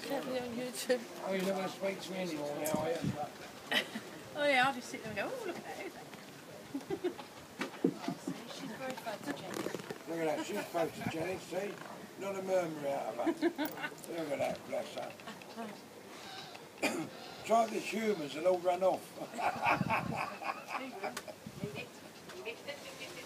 have it on YouTube. Oh, you're not going to speak to me anymore now, are you? Oh yeah, I'll just sit there and go, oh, look at that, who's that? She's very photogenic. Look at that, she's photogenic, see? Not a murmur out of her. Look at that, bless her. Try the humours and all run off.